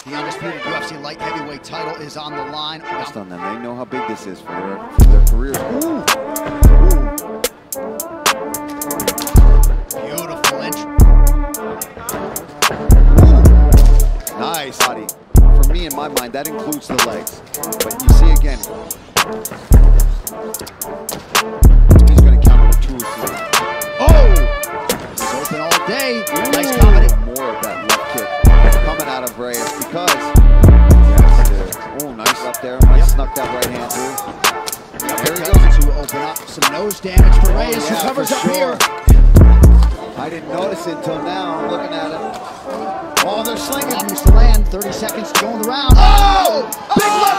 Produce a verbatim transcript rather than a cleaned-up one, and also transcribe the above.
The undisputed U F C light heavyweight title is on the line. Just on them. They know how big this is for their, for their careers. Ooh. Ooh. Beautiful entry. Ooh. Nice body. For me, in my mind, that includes the legs. But you see again, he's going to counter with two or three. Oh! He's open all day. Ooh. Nice combination. More of that left kick coming out of Reyes because yes, oh, nice up there. Might yep. snuck that right hand through. Yep. Here he goes to open up some nose damage for Reyes, oh, yeah, who covers up sure. here. I didn't notice it until now. I'm looking at it. Oh, they're slinging. Needs to land. thirty seconds to go in the round. Oh! Big